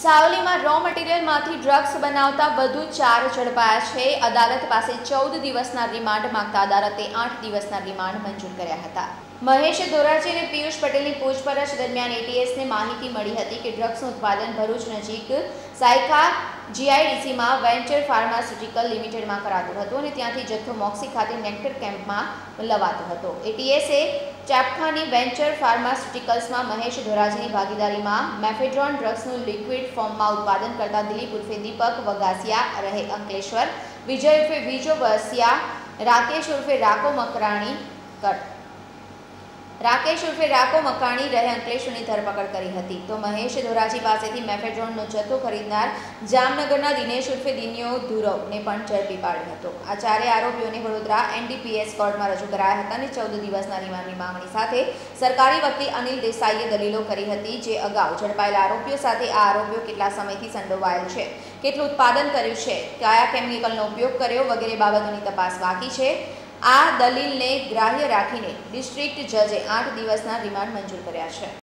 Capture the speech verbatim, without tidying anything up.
સાવલીમાં row મટીરિયલમાંથી drugs બનાવતા વધુ ચાર ઝડપાયા છે। અદાલત પાસે ચૌદ દિવસના રિમાન્ડ માંગતા અદાલતે આઠ દિવસના રિમાન્ડ મંજૂર કર્યા હતા। મહેશ ધોરાજી અને પિયુષ પટેલની પૂછપરછ દરમિયાન એટીએસને માહિતી મળી હતી કે ડ્રગ્સનું ઉત્પાદન ભરૂચ નજીક સાયખા જીઆઈડીસીમાં વેન્ચર ફાર્માસ્યુટિકલ લિમિટેડમાં કરાતું હતું અને ત્યાંથી જથ્થો મોક્સી ખાતે નેક્ટર કેમ્પમાં લવાતો હતો। એટીએસે ચાપખાની વેન્ચર ફાર્માસ્યુટિકલ્સમાં મહેશ ધોરાજીની ભાગીદારીમાં મેફેડ્રોન ડ્રગ્સનું લિક્વિડ ફોર્મમાં ઉત્પાદન કરતા દિલીપ ઉર્ફે દીપક વગાસિયા રહે અંકલેશ્વર, વિજય ઉર્ફે વિજો વસિયા, રાકેશ ઉર્ફે રાકો મકરાણી કર રાકેશ ઉર્ફે રાકો મકાણી રહે અંકલેશ્વરની ધરપકડ કરી હતી। તો મહેશ ધોરાજી પાસેથી મેફેડ્રોનનો જથ્થો ખરીદનાર જામનગરના દિનેશ ઉર્ફે દિન્યો ધુરવને પણ ઝડપી પાડ્યો હતો। આ ચારેય આરોપીઓને વડોદરા એનડીપીએસ કોર્ટમાં રજૂ કરાયા હતા અને ચૌદ દિવસના રિમાન્ડની માંગણી સાથે સરકારી વકીલ અનિલ દેસાઈએ દલીલો કરી હતી, જે અગાઉ ઝડપાયેલા આરોપીઓ સાથે આ આરોપીઓ કેટલા સમયથી સંડોવાયેલ છે, કેટલું ઉત્પાદન કર્યું છે, કયા કેમિકલનો ઉપયોગ કર્યો વગેરે બાબતોની તપાસ બાકી છે। આ દલીલને ગ્રાહ્ય રાખીને ડિસ્ટ્રિક્ટ જજે આઠ દિવસના રિમાન્ડ મંજૂર કર્યા છે।